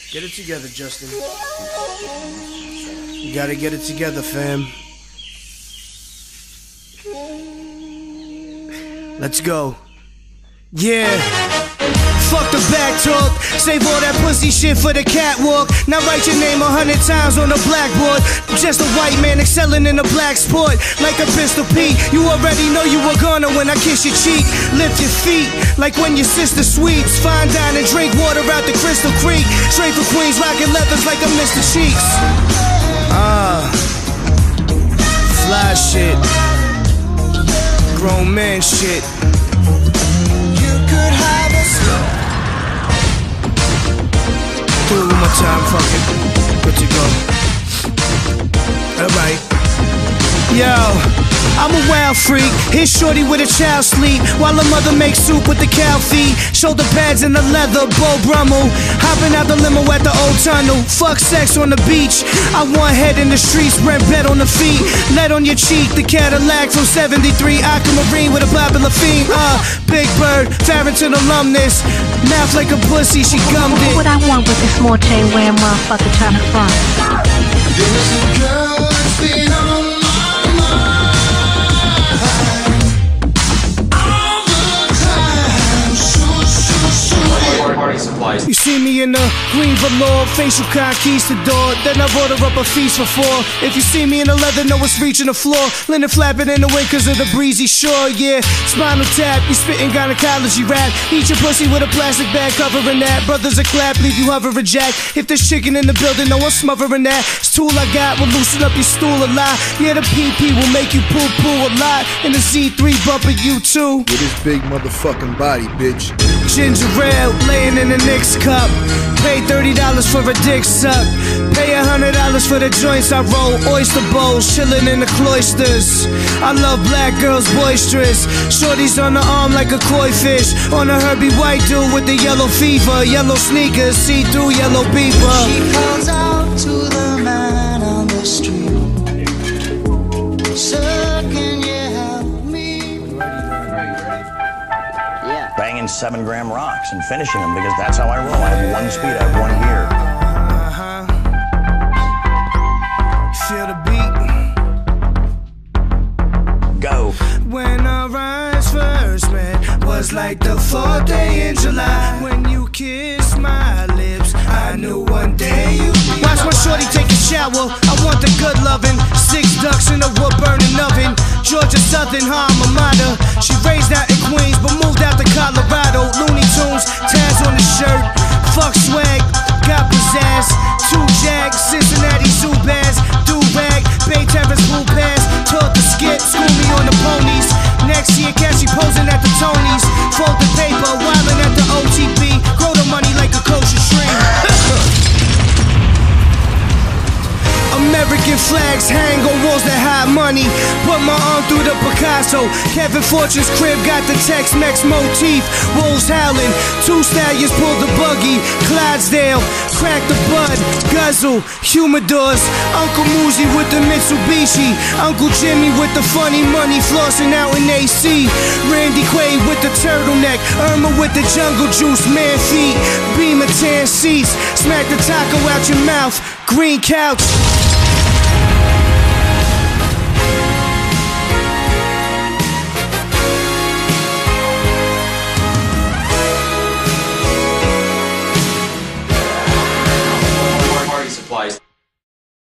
Get it together, Justin. You gotta get it together, fam. Let's go. Yeah. Fuck the back talk. Save all that pussy shit for the catwalk. Now write your name 100 times on the blackboard. Just a white man excelling in a black sport. Like a pistol Pete. You already know you were gonna when I kiss your cheek. Lift your feet like when your sister sweeps. Fine dine and drink water out the Crystal Creek. Straight for Queens, rocking leathers like a Mr. Cheeks. Fly shit. Grown man shit. You could have a do it one more time, fuck it. Good to go. Alright. Yo, I'm a wild freak. Hit shorty with a child sleep while a mother makes soup with the cow feet. Shoulder pads in the leather, Beau Brummel. Hopping out the limo at the old tunnel. Fuck sex on the beach. I want head in the streets, rent bed on the feet. Lead on your cheek, the Cadillac from 73. Aquamarine with a popular fiend. Big Bird, Farrington alumnus. Mouth like a pussy, she gummed it. What I want with this small chain wearing motherfucker trying to front. There's a girl that's been on my mind all the time. Party supplies. You see me in the green velour, facial conquistador. Then I order up a feast for four. If you see me in the leather, know it's reaching the floor. Linen flapping in the wind cause of the breezy shore, yeah. Spinal tap, you spitting gynecology rap. Eat your pussy with a plastic bag covering that. Brothers a clap, leave you hovering jack. If there's chicken in the building, no one's smothering that. This tool I got will loosen up your stool a lot. Yeah, the PP will make you poo-poo a lot. And the Z3 bumping you too. With his big motherfucking body, bitch. Ginger ale, laying in the Knicks cup. Pay $30 for a dick suck. Pay $100 for the joints I roll. Oyster bowls, chillin' in the cloisters. I love black girls boisterous. Shorties on the arm like a koi fish. On a Herbie White dude with the yellow fever. Yellow sneakers, see-through yellow beaver. She calls out to the man on the street. Sir, can you help me? Yeah. Banging 7-gram rocks and finishing them because that's how I roll. I have one speed, I have one gear. Feel the beat. Go. When our eyes first met was like the 4th day in July. When you kissed my lips, I knew one day you'd be. Watch my shorty take a shower. I want the good loving. 6 ducks in a wood burning oven. Georgia Southern, her alma mater. She raised out in Queens, but moved out to Colorado. Looney Tunes, tabs on the shirt. Fuck swag, got pizzazz. 2 Jags, Cincinnati Zubaz. Do-rag, Bay Terrace Blue Pass. Taught the skit, school me on the ponies. Next year, catch you posing at the Tonys. Fold the paper, wildin' at the OTB. Grow the money like a kosher stream. American flags hang on walls that hide money. Put my arm through the Picasso. Kevin Fortune's crib got the Tex-Mex motif. Wolves howling, 2 stallions pull the buggy. Clydesdale, crack the bud, guzzle, humidors. Uncle Muzi with the Mitsubishi. Uncle Jimmy with the funny money, flossing out in AC. Randy Quaid with the turtleneck. Irma with the jungle juice, man feet. Beamer tan seats, smack the taco out your mouth. Green couch.